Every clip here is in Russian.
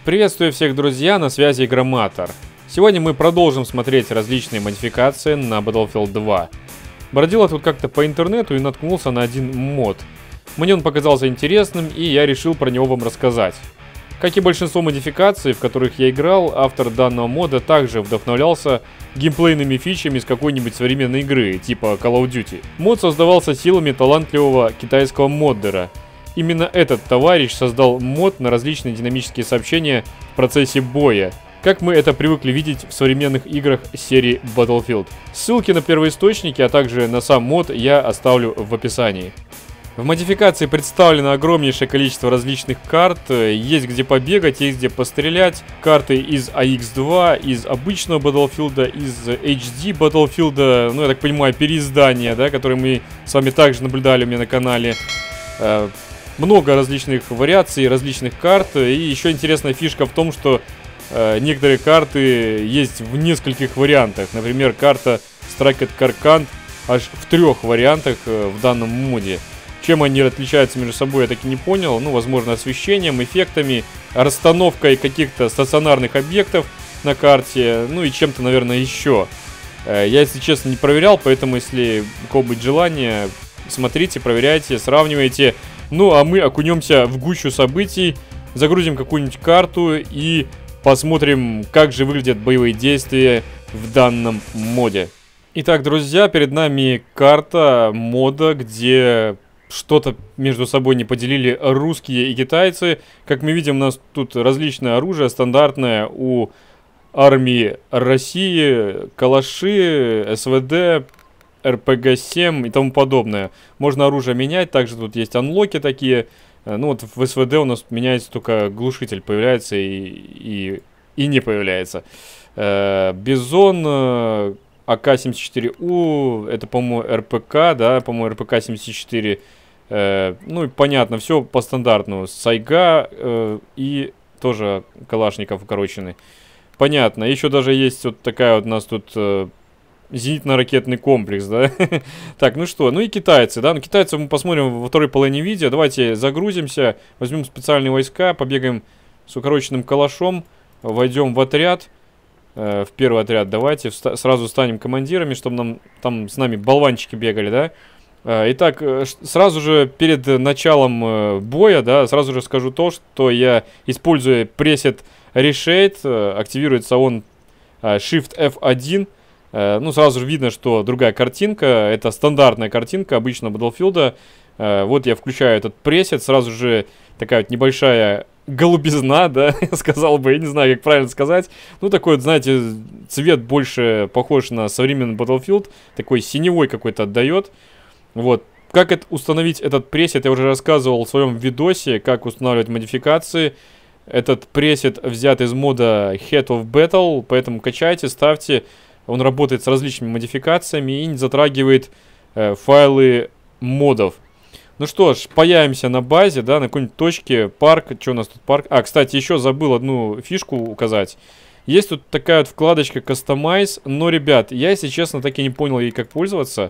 Приветствую всех, друзья, на связи Игроматор. Сегодня мы продолжим смотреть различные модификации на Battlefield 2. Бродил я тут как-то по интернету и наткнулся на один мод. Мне он показался интересным, и я решил про него вам рассказать. Как и большинство модификаций, в которых я играл, автор данного мода также вдохновлялся геймплейными фичами из какой-нибудь современной игры, типа Call of Duty. Мод создавался силами талантливого китайского моддера. Именно этот товарищ создал мод на различные динамические сообщения в процессе боя, как мы это привыкли видеть в современных играх серии Battlefield. Ссылки на первоисточники, а также на сам мод я оставлю в описании. В модификации представлено огромнейшее количество различных карт, есть где побегать, есть где пострелять. Карты из AX2, из обычного Battlefield, из HD Battlefield, ну я так понимаю, переиздания, да, которые мы с вами также наблюдали у меня на канале. Много различных вариаций, различных карт. И еще интересная фишка в том, что некоторые карты есть в нескольких вариантах. Например, карта Strike at Karkand аж в 3 вариантах в данном моде. Чем они отличаются между собой, я так и не понял. Ну, возможно, освещением, эффектами, расстановкой каких-то стационарных объектов на карте. Ну и чем-то, наверное, еще. Я, если честно, не проверял, поэтому, если у кого будет желание, смотрите, проверяйте, сравнивайте. Ну, а мы окунемся в гущу событий, загрузим какую-нибудь карту и посмотрим, как же выглядят боевые действия в данном моде. Итак, друзья, перед нами карта мода, где что-то между собой не поделили русские и китайцы. Как мы видим, у нас тут различное оружие, стандартное у армии России, калаши, СВД, РПГ-7 и тому подобное. Можно оружие менять, также тут есть анлоки такие. Ну вот в СВД у нас меняется только глушитель, появляется и не появляется. Бизон, АК-74У, это, по-моему, РПК, да, по-моему, РПК-74. Ну и понятно, все по стандартному. Сайга и тоже калашников укороченный. Понятно, еще даже есть вот такая вот у нас тут... зенитно-ракетный комплекс, да? Так, ну что, ну и китайцы, да? Ну, китайцев мы посмотрим во второй половине видео. Давайте загрузимся, возьмем специальные войска, побегаем с укороченным калашом, войдем в отряд, в первый отряд. Давайте сразу станем командирами, чтобы там с нами болванчики бегали, да? Итак, сразу же перед началом боя, да, сразу же скажу то, что я использую пресет Reshade, активируется он Shift F1. Ну, сразу же видно, что другая картинка. Это стандартная картинка обычного Battlefield. Вот я включаю этот пресет. Сразу же такая вот небольшая голубизна, да, сказал бы, я не знаю, как правильно сказать. Ну, такой вот, знаете, цвет больше похож на современный Battlefield. Такой синевой какой-то отдает. Вот. Как установить этот пресет, я уже рассказывал в своем видосе, как устанавливать модификации. Этот пресет взят из мода Head of Battle, поэтому качайте, ставьте. Он работает с различными модификациями и не затрагивает файлы модов. Ну что ж, появимся на базе, да, на какой-нибудь точке. Парк, что у нас тут парк? А, кстати, еще забыл одну фишку указать. Есть тут такая вот вкладочка Customize, но, ребят, я, если честно, так и не понял ей, как пользоваться.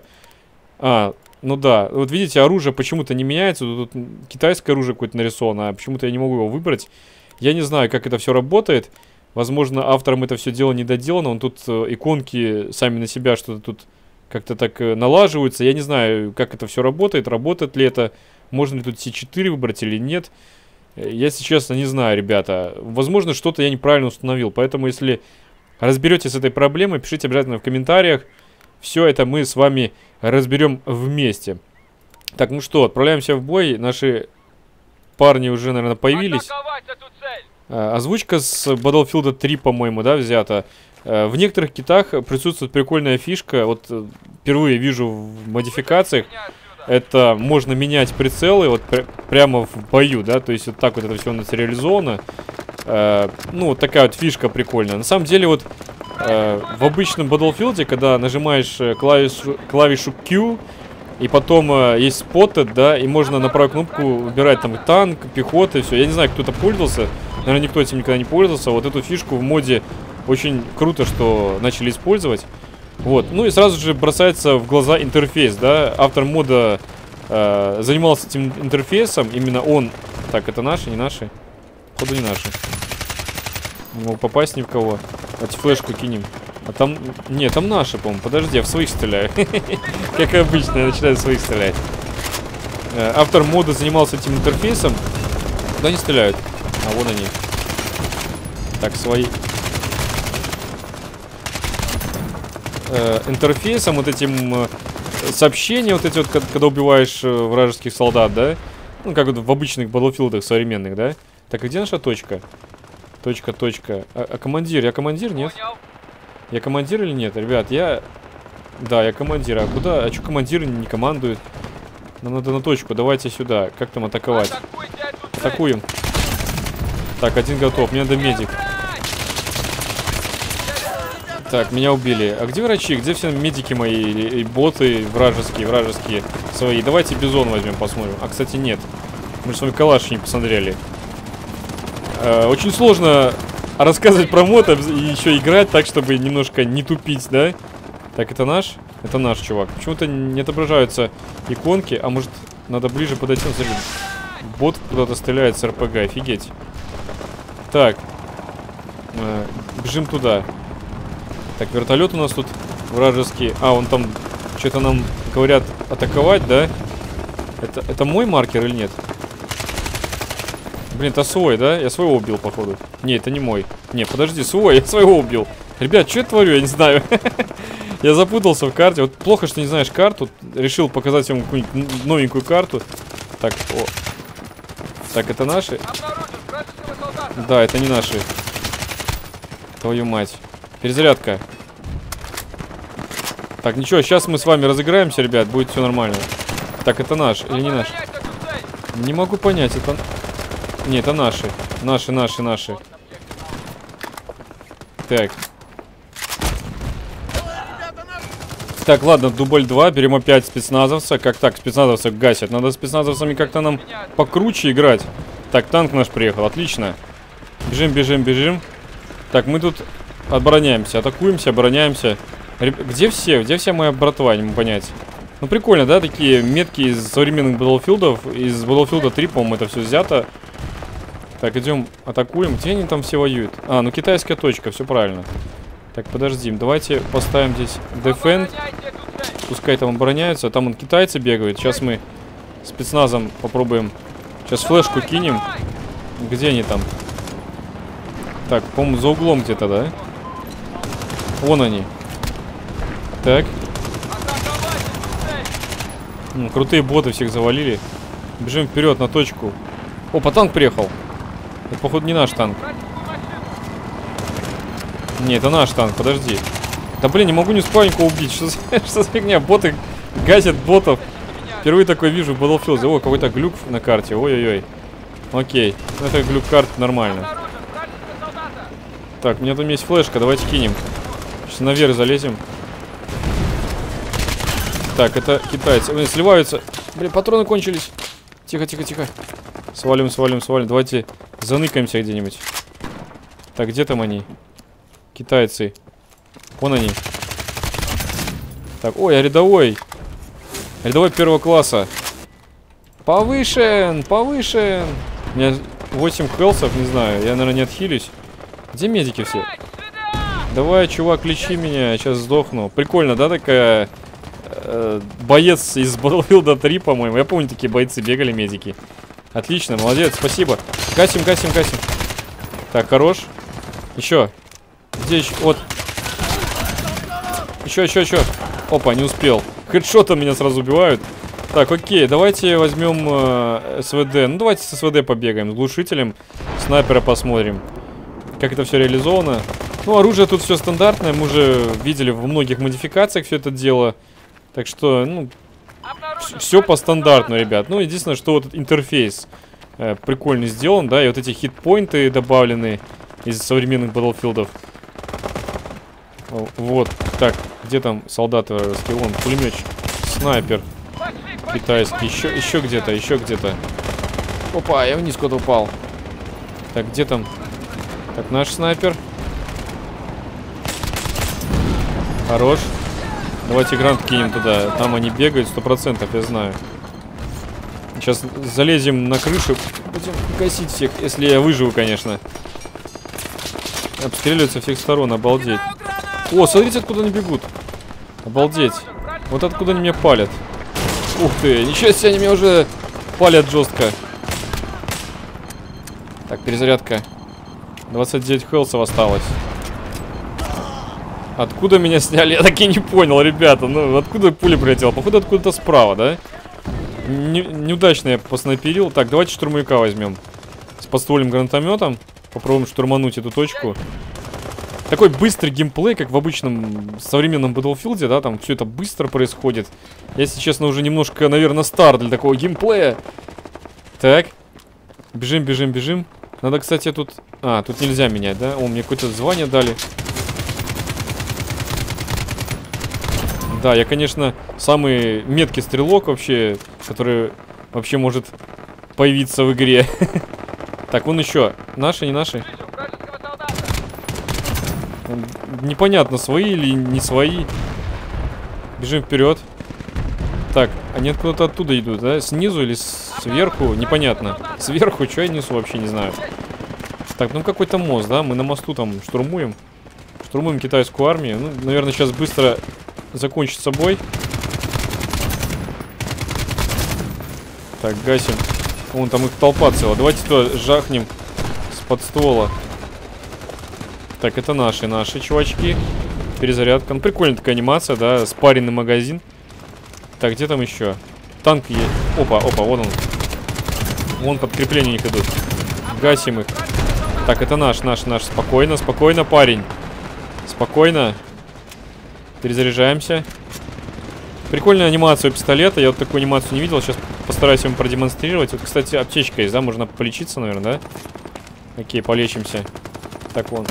Ну да, вот видите, оружие почему-то не меняется. Тут китайское оружие какое-то нарисовано, а почему-то я не могу его выбрать. Я не знаю, как это все работает. Возможно, автором это все дело не доделано. Он тут иконки сами на себя что-то тут как-то так налаживаются. Я не знаю, как это все работает. Работает ли это? Можно ли тут C4 выбрать или нет? Я, если честно, не знаю, ребята. Возможно, что-то я неправильно установил. Поэтому, если разберетесь с этой проблемой, пишите обязательно в комментариях. Все это мы с вами разберем вместе. Так, ну что, отправляемся в бой. Наши парни уже, наверное, появились. Озвучка с Battlefield 3, по-моему, да, взята. В некоторых китах присутствует прикольная фишка. Вот впервые вижу в модификациях. Это можно менять прицелы вот прямо в бою, да. То есть вот так вот это все у нас реализовано. Ну, вот такая вот фишка прикольная. На самом деле вот в обычном Battlefield, когда нажимаешь клавишу Q, и потом есть Spotted, да, и можно на правую кнопку выбирать там танк, пехота и все. Я не знаю, кто-то пользовался. Наверное, никто этим никогда не пользовался. Вот эту фишку в моде очень круто, что начали использовать. Вот. Ну и сразу же бросается в глаза интерфейс, да. Автор мода занимался этим интерфейсом. Именно он... Так, это наши, не наши? Походу, не наши. Не мог попасть ни в кого. Давайте флешку кинем. А там... Не, там наши, по-моему. Подожди, я в своих стреляю. Как обычно, я начинаю в своих стрелять. Автор мода занимался этим интерфейсом. Куда они стреляют? А, вон они. Так, свои. Интерфейсом, вот этим сообщения, вот эти вот, когда убиваешь вражеских солдат, да? Ну, как вот в обычных Battlefield'ах современных, да? Так, а где наша точка? Точка. А командир? Я командир, нет? Я командир или нет? Ребят, я... Да, я командир. А куда? А что командиры не командуют? Нам надо на точку. Давайте сюда. Как там атаковать? Атакуем. Так, один готов. Мне надо медик. Так, меня убили. А где врачи? Где все медики мои? И боты вражеские свои? Давайте бизон возьмем, посмотрим. А, кстати, нет. Мы же с вами калаш не посмотрели. Очень сложно рассказывать про мод и еще играть так, чтобы немножко не тупить, да? Так, это наш? Это наш чувак. Почему-то не отображаются иконки. А может, надо ближе подойти? Смотри, бот куда-то стреляет с РПГ. Офигеть. Так. Бежим туда. Так, вертолет у нас тут вражеский. А, он там что-то нам говорят атаковать, да? Это мой маркер или нет? Блин, это свой, да? Я своего убил, походу. Не, это не мой. Не, подожди, свой, я своего убил. Ребят, что я творю, я не знаю. Я запутался в карте. Вот плохо, что не знаешь карту. Решил показать вам какую-нибудь новенькую карту. Так, о. Так, это наши? Да, это не наши. Твою мать. Перезарядка. Так, ничего, сейчас мы с вами разыграемся, ребят. Будет все нормально. Так, это наш или не наш? Не могу понять, это... Не, это наши. Наши. Так. Так, ладно, дубль 2. Берем опять спецназовца. Как так, спецназовцев гасят? Надо спецназовцами как-то нам покруче играть. Так, танк наш приехал. Отлично. Бежим. Так, мы тут обороняемся. Атакуемся, обороняемся. Где все? Где вся моя братва? Не могу понять. Ну, прикольно, да? Такие метки из современных Battlefield'ов. Из Battlefield 3, по-моему, это все взято. Так, идем, атакуем. Где они там все воюют? А, ну китайская точка, все правильно. Так, подождем. Давайте поставим здесь Defend. Пускай там обороняются. Там вон китайцы бегают. Сейчас мы спецназом попробуем. Сейчас флешку кинем. Где они там? Так, по-моему, за углом где-то, да? Вон они. Так. Крутые боты всех завалили. Бежим вперед на точку. Опа, танк приехал. Это, походу, не наш танк. Не, это наш танк, подожди. Да, блин, не могу ни спальнику убить. Что за фигня? Боты гасят ботов. Впервые такое вижу в Battlefield. О, какой-то глюк на карте. Ой-ой-ой. Окей. Ну, это глюк карт нормально. Так, у меня там есть флешка. Давайте кинем. Сейчас наверх залезем. Так, это китайцы. Блин, сливаются. Блин, патроны кончились. Тихо. Свалим. Давайте заныкаемся где-нибудь. Так, где там они? Китайцы. Вон они. Так, ой, я рядовой. Рядовой первого класса. Повышен. У меня 8 хелсов, не знаю. Я, наверное, не отхилюсь. Где медики все? Давай, чувак, лечи меня. Я сейчас сдохну. Прикольно, да, такая... боец из Battlefield 3, по-моему. Я помню, такие бойцы бегали, медики. Отлично, молодец, спасибо. Гасим. Так, хорош. Еще. Где еще? Вот. Еще. Опа, не успел. Хедшотом меня сразу убивают. Так, окей, давайте возьмем СВД. Ну, давайте с СВД побегаем. С глушителем. Снайпера посмотрим. Как это все реализовано. Ну, оружие тут все стандартное. Мы уже видели в многих модификациях все это дело. Так что, ну, все по стандартному, ребят. Ну, единственное, что вот этот интерфейс прикольно сделан, да, и вот эти хитпоинты добавлены из современных Battlefield'ов. Вот, так, где там солдаты вражеские? Вон, пулеметчик, снайпер китайский, еще где-то. Опа, я вниз куда-то упал. Так, где там? Так, наш снайпер. Хорош. Давайте грант кинем туда. Там они бегают 100%, я знаю. Сейчас залезем на крышу. Будем гасить всех, если я выживу, конечно. Обстреливают со всех сторон, обалдеть. О, смотрите, откуда они бегут. Обалдеть. Вот откуда они меня палят. Ух ты, ничего себе, они меня уже палят жестко. Так, перезарядка. 29 хелсов осталось. Откуда меня сняли? Я так и не понял, ребята. Ну, откуда пуля прилетела? Походу, откуда-то справа, да? Неудачно я поснайперил. Так, давайте штурмовика возьмем. С подствольным гранатометом. Попробуем штурмануть эту точку. Такой быстрый геймплей, как в обычном современном Battlefield, да, там все это быстро происходит. Я, если честно, уже немножко, наверное, стар для такого геймплея. Так. Бежим, бежим, бежим. Надо, кстати, тут... А, тут нельзя менять, да? О, мне какое-то звание дали. Да, я, конечно, самый меткий стрелок вообще, который вообще может появиться в игре. Так, вон еще. Наши, не наши? Непонятно, свои или не свои. Бежим вперед. Так, они откуда-то оттуда идут, да? Снизу или сверху? Непонятно. Сверху, что я несу, вообще не знаю. Так, ну какой-то мост, да? Мы на мосту там штурмуем. Штурмуем китайскую армию. Ну, наверное, сейчас быстро закончится бой. Так, гасим. Вон там их толпа целая. Давайте туда жахнем с подствола. Так, это наши чувачки. Перезарядка. Ну, прикольная такая анимация, да? Спаренный магазин. Так, где там еще? Танк есть. Опа, опа, вот он. Вон подкрепления у них идут. Гасим их. Так, это наш. Спокойно, спокойно, парень. Спокойно. Перезаряжаемся. Прикольная анимация у пистолета. Я вот такую анимацию не видел. Сейчас постараюсь вам продемонстрировать. Вот, кстати, аптечка есть, да? Можно полечиться, наверное, да? Окей, полечимся. Так, вон.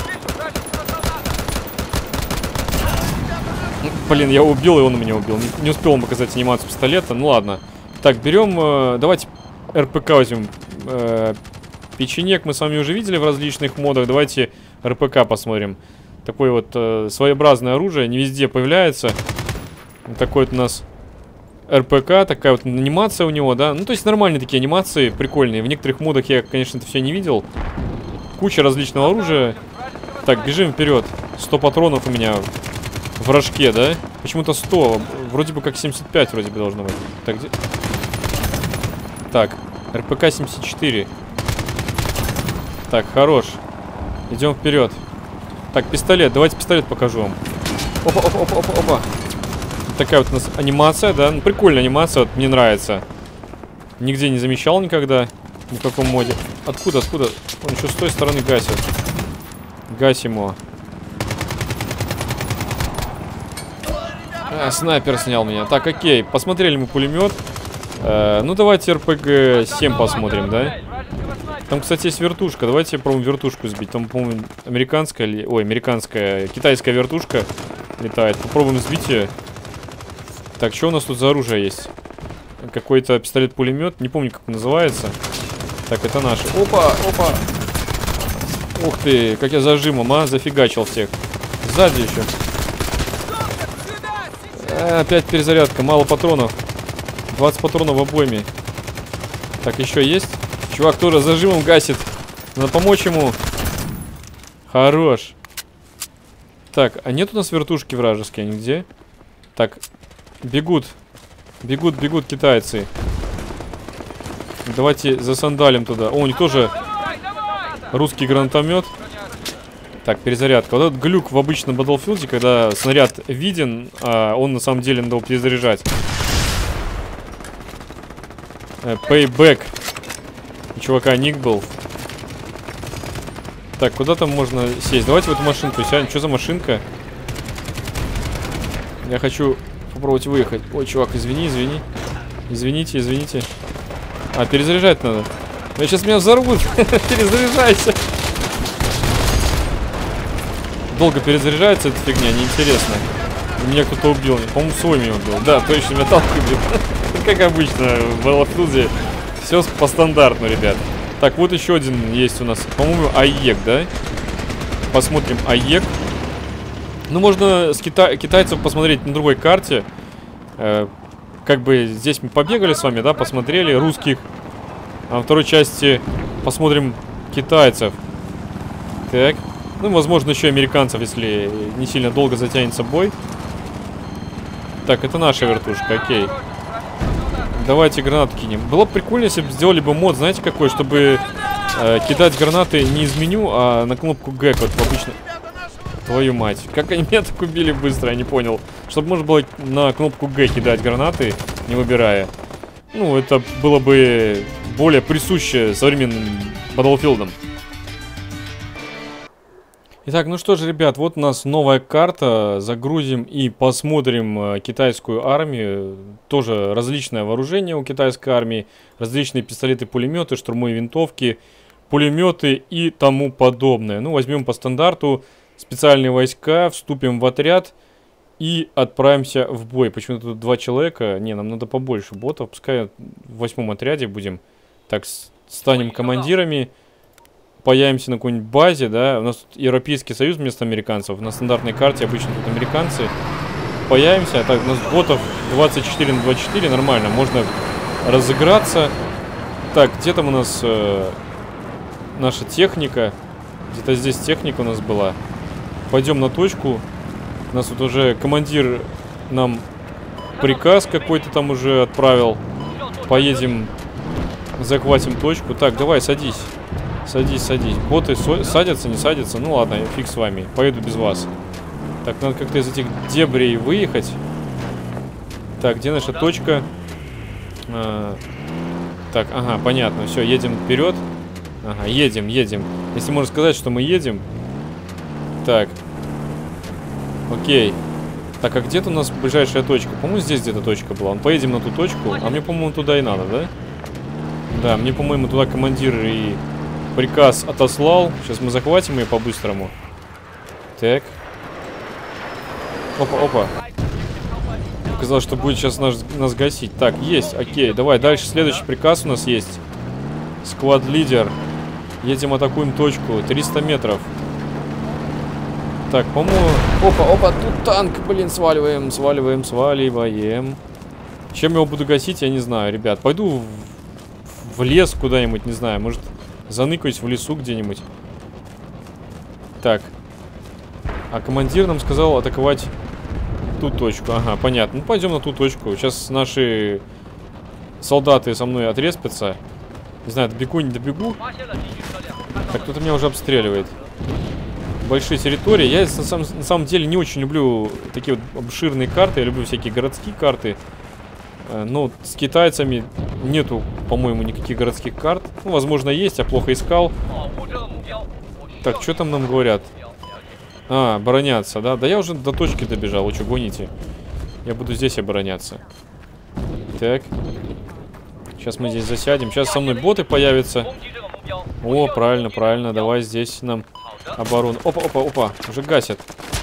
Блин, я убил, и он меня убил. Не успел он показать анимацию пистолета. Ну ладно. Так, берем... давайте РПК возьмем. Печенек мы с вами уже видели в различных модах. Давайте РПК посмотрим. Такое вот своеобразное оружие. Не везде появляется. Вот такой вот у нас РПК. Такая вот анимация у него, да. Ну, то есть нормальные такие анимации. Прикольные. В некоторых модах я, конечно, это все не видел. Куча различного оружия. Так, бежим вперед. 100 патронов у меня в рожке, да? Почему-то 100. Вроде бы как 75 вроде бы должно быть. Так, где... Так, РПК-74. Так, хорош. Идем вперед. Так, пистолет. Давайте пистолет покажу вам. Опа, опа, опа, опа, опа. Такая вот у нас анимация, да? Ну, прикольная анимация, вот, мне нравится. Нигде не замечал никогда. Ни в каком моде. Откуда? Он еще с той стороны гасит. Гасим его. Снайпер снял меня. Так, окей. Посмотрели мы пулемет. Ну, давайте РПГ-7 посмотрим, да? Там, кстати, есть вертушка. Давайте попробуем вертушку сбить. Там, по-моему, американская... Ой, американская... Китайская вертушка летает. Попробуем сбить ее. Так, что у нас тут за оружие есть? Какой-то пистолет-пулемет. Не помню, как он называется. Так, это наши. Опа, опа. Ух ты, как я зажимом, а? Зафигачил всех. Сзади еще. Опять перезарядка. Мало патронов. 20 патронов в обойме. Так, еще есть? Чувак тоже зажимом гасит. Надо помочь ему. Хорош. Так, а нет у нас вертушки вражеские? Они где? Так, бегут. Бегут китайцы. Давайте засандалим туда. О, у них тоже русский гранатомет. Так, перезарядка. Вот этот глюк в обычном Battlefield, когда снаряд виден, а он на самом деле надо его перезаряжать. Payback. У чувака ник был. Так, куда там можно сесть? Давайте в эту машинку сядем. Что за машинка? Я хочу попробовать выехать. Ой, чувак, извини. Извините. А, перезаряжать надо. Сейчас меня взорвут. Перезаряжайся. Долго перезаряжается эта фигня, неинтересно. Меня кто-то убил. По-моему, свой меня убил. Да, точно, меня танк убил. Как обычно, в Battlefield все по стандарту, ребят. Так, вот еще один есть у нас. По-моему, АЕК, да? Посмотрим АЕК. Ну, можно с китайцев посмотреть на другой карте. Как бы здесь мы побегали с вами, да, посмотрели русских. А во второй части посмотрим китайцев. Так. Ну, возможно, еще американцев, если не сильно долго затянется бой. Так, это наша вертушка, окей. Давайте гранату кинем. Было бы прикольно, если бы сделали бы мод, знаете, какой, чтобы кидать гранаты не из меню, а на кнопку Г, вот обычно. Твою мать. Как они меня так убили быстро, я не понял. Чтобы можно было на кнопку Г кидать гранаты, не выбирая. Ну, это было бы более присуще современным Battlefield'ам. Итак, ну что же, ребят, вот у нас новая карта. Загрузим и посмотрим китайскую армию. Тоже различное вооружение у китайской армии. Различные пистолеты, пулеметы, штурмовые винтовки, пулеметы и тому подобное. Ну, возьмем по стандарту специальные войска, вступим в отряд и отправимся в бой. Почему-то тут 2 человека. Не, нам надо побольше ботов. Пускай в 8-м отряде будем. Так, станем командирами. Появимся на какой-нибудь базе, да. У нас тут Европейский Союз вместо американцев. На стандартной карте обычно тут американцы. Появимся. Так, у нас ботов 24 на 24. Нормально, можно разыграться. Так, где там у нас наша техника? Где-то здесь техника у нас была. Пойдем на точку. У нас тут уже командир нам приказ какой-то там уже отправил. Поедем, захватим точку. Так, давай, садись. Садись, садись. Боты садятся, не садятся? Ну ладно, фиг с вами. Поеду без вас. Так, надо как-то из этих дебрей выехать. Так, где наша точка? Так, ага, понятно. Все, едем вперед. Ага, едем. Если можно сказать, что мы едем. Так. Окей. Так, а где-то у нас ближайшая точка? По-моему, здесь где-то точка была. Поедем на ту точку. А мне, по-моему, туда и надо, да? Да, мне, по-моему, туда командир и приказ отослал. Сейчас мы захватим ее по-быстрому. Так. Опа. Показалось, что будет сейчас нас гасить. Так, есть, окей. Давай, дальше следующий приказ у нас есть. Сквад-лидер. Едем, атакуем точку. 300 метров. Так, по-моему... Опа, тут танк, блин, сваливаем. Чем я его буду гасить, я не знаю, ребят. Пойду в лес куда-нибудь, не знаю. Может, заныкаюсь в лесу где-нибудь. Так. А командир нам сказал атаковать ту точку. Ага, понятно. Ну, пойдем на ту точку. Сейчас наши солдаты со мной отреспятся. Не знаю, добегу, не добегу. Так, кто-то меня уже обстреливает. Большие территории. Я на самом деле не очень люблю такие вот обширные карты. Я люблю всякие городские карты. Но с китайцами нету, по-моему, никаких городских карт. Ну, возможно, есть, я плохо искал. Так, что там нам говорят? А, обороняться, да? Да я уже до точки добежал, вы что, гоните? Я буду здесь обороняться. Так. Сейчас мы здесь засядем. Сейчас со мной боты появятся. О, правильно. Давай здесь нам оборону. Опа. Уже гасят.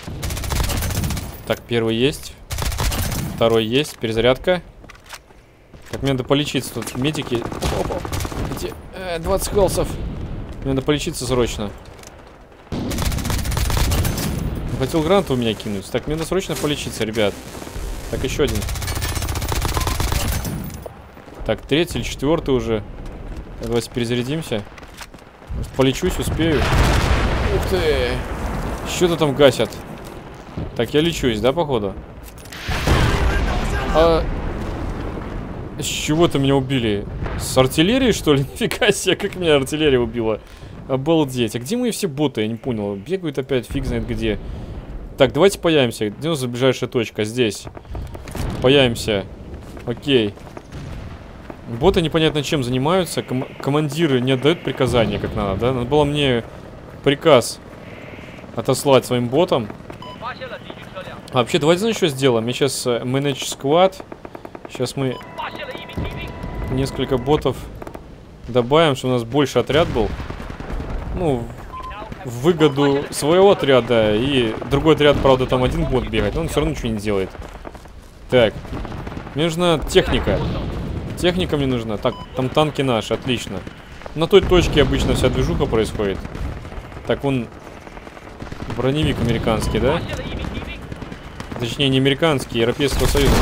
Так, первый есть. Второй есть. Перезарядка. Так, мне надо полечиться. Тут медики. Опа. Где? 20 хелсов. Мне надо полечиться срочно. Хотел гранату у меня кинуть. Так, мне надо срочно полечиться, ребят. Так, еще один. Так, 3-й или 4-й уже. Давайте перезарядимся. Полечусь, успею. Ух ты! Что-то там гасят. Так, я лечусь, да, походу? С чего-то меня убили? С артиллерии, что ли? Нифига себе, как меня артиллерия убила. Обалдеть. А где мои все боты? Я не понял. Бегают опять, фиг знает где. Так, давайте появимся. Где у нас ближайшая точка? Здесь. Появимся. Окей. Боты непонятно чем занимаются. Командиры не отдают приказания как надо, да? Надо было мне приказ отослать своим ботам. А вообще, давайте, знаете, что сделаем? Я сейчас manage squad. Сейчас мы несколько ботов добавим, чтобы у нас больше отряд был. Ну, в выгоду своего отряда. И другой отряд, правда, там один бот бегает, но он все равно ничего не делает. Так. Мне нужна техника. Техника мне нужна. Так, там танки наши, отлично. На той точке обычно вся движуха происходит. Так, вон броневик американский, да? Точнее, не американский, Европейского Союза.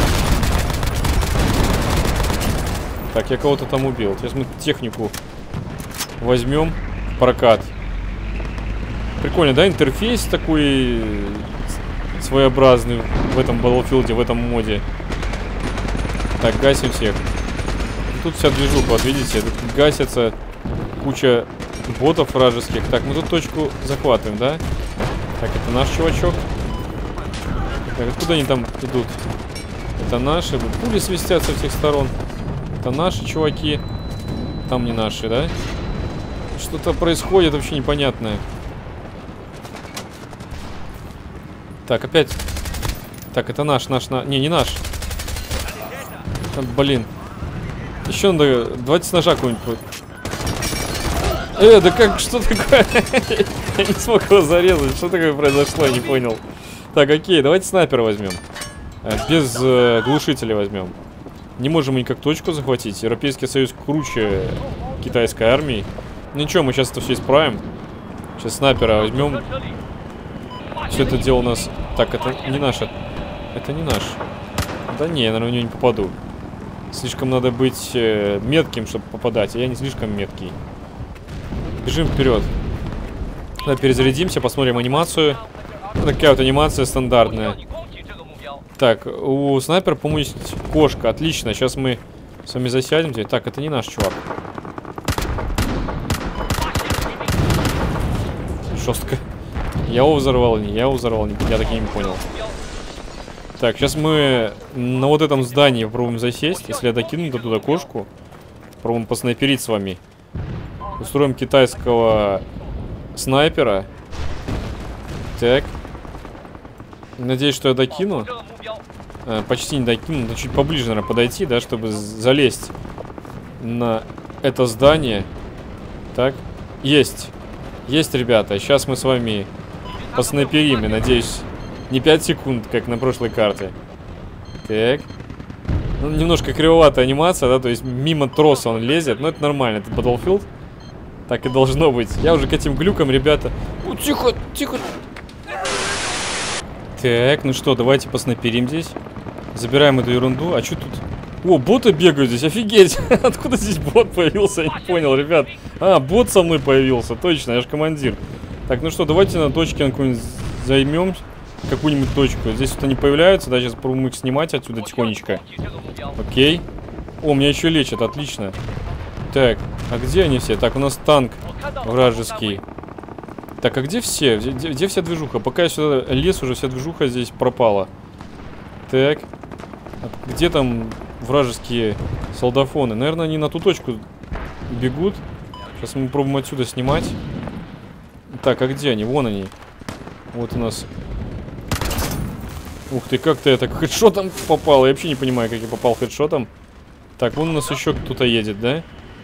Так, я кого-то там убил. Сейчас мы технику возьмем в прокат. Прикольно, да? Интерфейс такой своеобразный в этом Battlefield, в этом моде. Так, гасим всех. Тут вся движуха, вот видите, тут гасится куча ботов вражеских. Так, мы тут точку захватываем, да? Так, это наш чувачок. Так, откуда они там идут? Это наши. Пули свистят со всех сторон. Это наши чуваки. Там не наши, да? Что-то происходит вообще непонятное. Так, опять. Так, это наш. Не, не наш. Блин. Еще надо... Давайте с ножа какой-нибудь... да как... Что такое? Я не смог его зарезать. Что такое произошло? Я не понял. Так, окей. Давайте снайпера возьмем. Без глушителя возьмем. Не можем мы никак точку захватить. Европейский Союз круче китайской армии. Ничего, мы сейчас это все исправим. Сейчас снайпера возьмем. Все это дело у нас... Так, это не наше. Это не наш. Да не, я, наверное, в него не попаду. Слишком надо быть метким, чтобы попадать. А я не слишком меткий. Бежим вперед. Давай перезарядимся, посмотрим анимацию. Такая вот анимация стандартная. Так, у снайпера, по-моему, есть кошка. Отлично, сейчас мы с вами засядем. Так, это не наш чувак. Жестко. Я его взорвал, не я его взорвал, я так и не понял. Так, сейчас мы на вот этом здании попробуем засесть. Если я докину туда кошку, попробуем поснайперить с вами. Устроим китайского снайпера. Так. Надеюсь, что я докину. Почти не докину, но чуть поближе, наверное, подойти, да, чтобы залезть на это здание. Так. Есть. Есть, ребята. Сейчас мы с вами поснайперим, и, надеюсь, не 5 секунд, как на прошлой карте. Так. Ну, немножко кривоватая анимация, да, то есть мимо троса он лезет, но это нормально, это Battlefield. Так и должно быть. Я уже к этим глюкам, ребята... О, тихо, тихо. Так, ну что, давайте поснайперим здесь. Забираем эту ерунду. А что тут? О, боты бегают здесь, офигеть. Откуда здесь бот появился, я не понял, ребят. А, бот со мной появился, точно, я же командир. Так, ну что, давайте на точке какую-нибудь займем. Какую-нибудь точку. Здесь вот они появляются, да, сейчас попробуем их снимать отсюда тихонечко. Окей. О, меня еще лечат, отлично. Так, а где они все? Так, у нас танк вражеский. Так, а где все? Где вся движуха? Пока я сюда лез, уже вся движуха здесь пропала. Так. А где там вражеские солдафоны? Наверное, они на ту точку бегут. Сейчас мы попробуем отсюда снимать. Так, а где они? Вон они. Вот у нас... Ух ты, как-то я так хедшотом попал. Я вообще не понимаю, как я попал хедшотом. Так, вон у нас еще кто-то едет, да?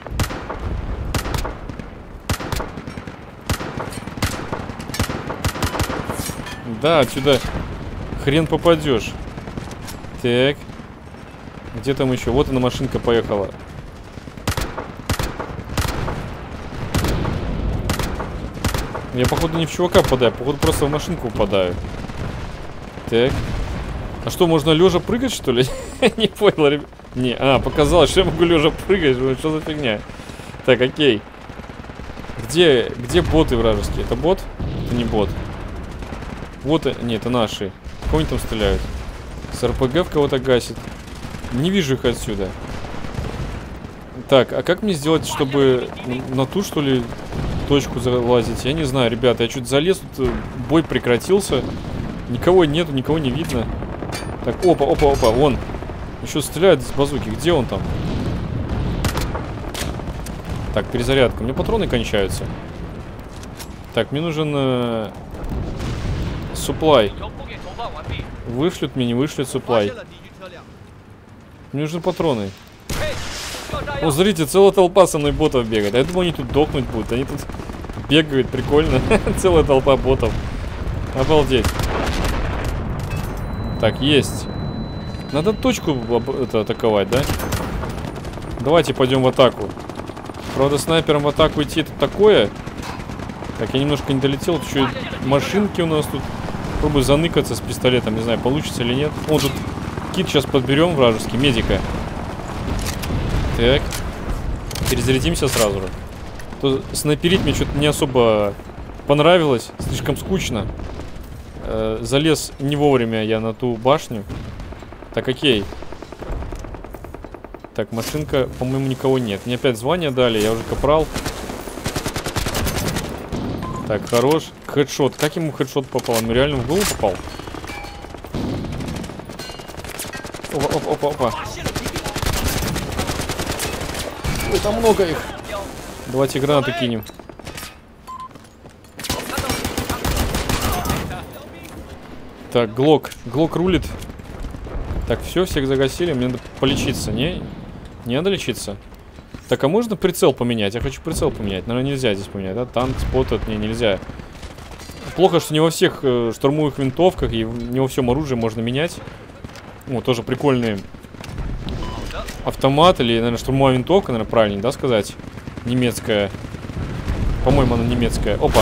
Да, отсюда хрен попадешь. Так. Где там еще? Вот она, машинка поехала. Я, походу, не в чувака попадаю, походу, просто в машинку попадаю. Так. А что, можно лежа прыгать, что ли? Не понял, ребят. Не, показалось, что я могу лежа прыгать. Что за фигня? Так, окей. Где боты вражеские? Это бот? Это не бот. Вот, нет, это наши. Кого они там стреляют? С РПГ в кого-то гасит. Не вижу их отсюда. Так, а как мне сделать, чтобы на ту, что ли, точку залазить? Я не знаю, ребята, я чуть залез, тут бой прекратился. Никого нету, никого не видно. Так, опа, вон. Еще стреляют с базуки. Где он там? Так, перезарядка. У меня патроны кончаются. Так, мне нужен... Суплай. Вышлют мне, не вышлют суплай. Мне нужны патроны. О, смотрите, целая толпа со мной ботов бегает. А я думаю, они тут дохнуть будут. Они тут бегают, прикольно. Целая толпа ботов. Обалдеть. Так, есть. Надо точку атаковать, да? Давайте пойдем в атаку. Правда, снайпером в атаку идти это такое. Так, я немножко не долетел. Еще машинки у нас тут. Пробую заныкаться с пистолетом. Не знаю, получится или нет. О, тут кит сейчас подберем вражеский. Медика. Так. Перезарядимся сразу же. То снайперить мне что-то не особо понравилось. Слишком скучно. Залез не вовремя я на ту башню. Так, окей. Так, машинка, по-моему, никого нет. Мне опять звание дали, я уже капрал. Так, хорош. Хедшот. Как ему хедшот попал? Он реально в голову попал? Опа. Ой, там много их. Давайте гранату кинем. Так, Глок рулит. Так, все, всех загасили. Мне надо полечиться. Не надо лечиться. Так, а можно прицел поменять? Я хочу прицел поменять. Наверное, нельзя здесь поменять, да? Танк, спот, не, нельзя. Плохо, что не во всех штурмовых винтовках и не во всем оружии можно менять. О, тоже прикольный автомат или, наверное, штурмовая винтовка, наверное, правильнее, да, сказать? Немецкая. По-моему, она немецкая. Опа.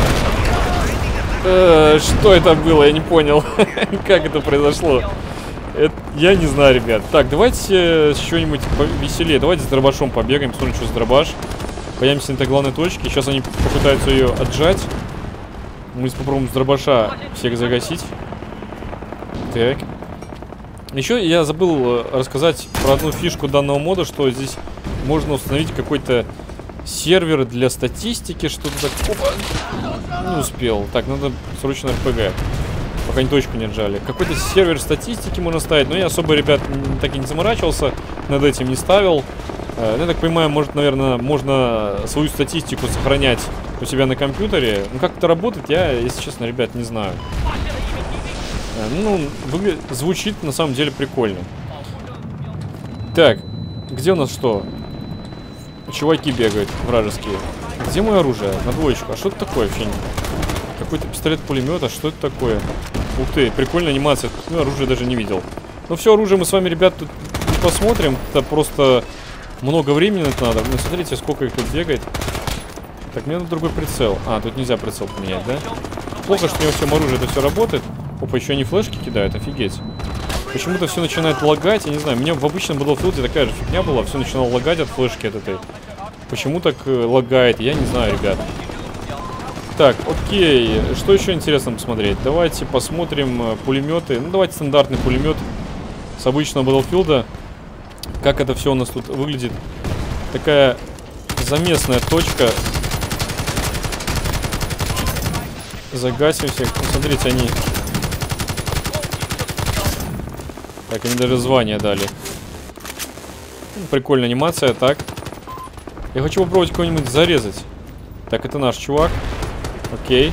Что это было? Я не понял. Как это произошло? Я не знаю, ребят. Так, давайте что-нибудь повеселее. Давайте с дробашом побегаем, посмотрим, что за дробаш. Появимся на этой главной точке. Сейчас они попытаются ее отжать. Мы попробуем с дробаша всех загасить. Так. Еще я забыл рассказать про одну фишку данного мода, что здесь можно установить какой-то сервер для статистики, что-то такое. Не успел. Так, надо срочно РПГ. Пока они точку не отжали. Какой-то сервер статистики можно ставить, но я особо, ребят, так и не заморачивался, над этим не ставил. Я так понимаю, может, наверное, можно свою статистику сохранять у себя на компьютере. Ну, как это работает, я, если честно, ребят, не знаю. Ну, звучит на самом деле прикольно. Так, где у нас что? Чуваки бегают вражеские. Где мое оружие? На двоечку. А что это такое вообще? Какой-то пистолет-пулемет, а что это такое? Ух ты, прикольная анимация. Ну, оружие даже не видел. Ну, все оружие мы с вами, ребят, тут не посмотрим. Это просто много времени на это надо. Ну, смотрите, сколько их тут бегает. Так, мне надо другой прицел. А, тут нельзя прицел поменять, да? Плохо, что у него всем оружие это все работает. Опа, еще они флешки кидают, офигеть. Почему-то все начинает лагать, я не знаю. Мне в обычном Battlefield такая же фигня была. Все начинало лагать от флешки от этой. Почему так лагает, я не знаю, ребят. Так, окей. Что еще интересно посмотреть? Давайте посмотрим пулеметы. Ну, давайте стандартный пулемет с обычного Battlefield. Как это все у нас тут выглядит. Такая заместная точка. Загасим всех. Посмотрите, они... Так, они даже звание дали. Прикольная анимация, так. Я хочу попробовать кого-нибудь зарезать. Так, это наш чувак. Окей.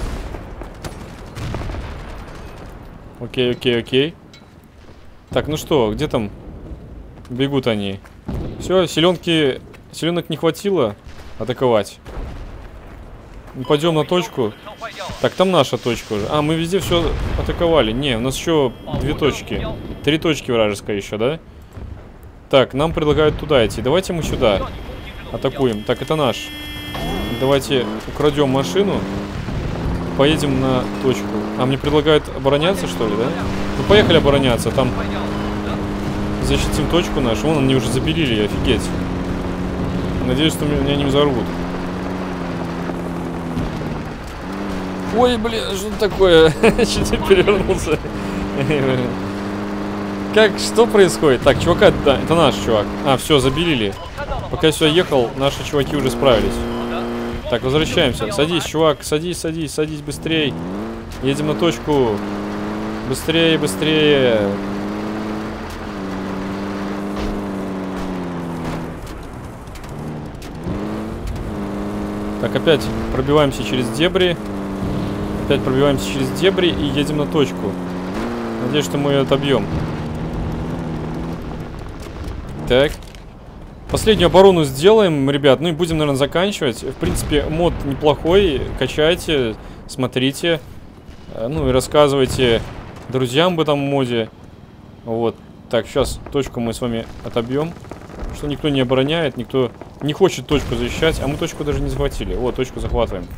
Окей. Так, ну что, где там бегут они? Все, селенок не хватило атаковать. Мы пойдем на точку. Так, там наша точка уже. А, мы везде все атаковали. Не, у нас еще 2 точки. 3 точки вражеская еще, да? Так, нам предлагают туда идти. Давайте мы сюда атакуем. Так, это наш. Давайте украдем машину. Поедем на точку. А, мне предлагают обороняться, что ли, да? Ну, поехали обороняться. Там защитим точку нашу. Вон, они уже забелили, офигеть. Надеюсь, что меня не взорвут. Ой, блин, что такое? Чуть не перевернулся. Что происходит? Так, чувака, да, это наш чувак. А, все, забелили. Пока я сюда ехал, наши чуваки уже справились. Так, возвращаемся. Садись, чувак, садись быстрей. Едем на точку. Быстрее. Так, опять пробиваемся через дебри. И едем на точку. Надеюсь, что мы ее отобьем. Так. Последнюю оборону сделаем, ребят. Ну и будем, наверное, заканчивать. В принципе, мод неплохой. Качайте, смотрите. Ну и рассказывайте друзьям об этом моде. Вот. Так, сейчас точку мы с вами отобьем. Что никто не обороняет, никто не хочет точку защищать. А мы точку даже не захватили. Вот, точку захватываем.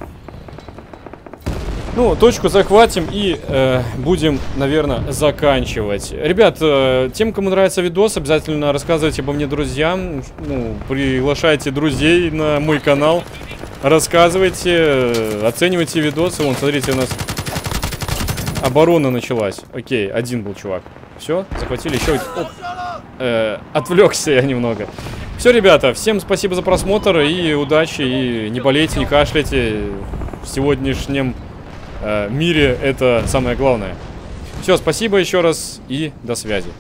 Ну, точку захватим и будем, наверное, заканчивать. Ребят, тем, кому нравится видос, обязательно рассказывайте обо мне друзьям. Ну, приглашайте друзей на мой канал. Рассказывайте, оценивайте видосы. Вон, смотрите, у нас оборона началась. Окей, один был чувак. Все, захватили еще. Отвлекся я немного. Все, ребята, всем спасибо за просмотр и удачи. И не болейте, не кашляйте. В сегодняшнем мире это самое главное. Все, спасибо еще раз и до связи.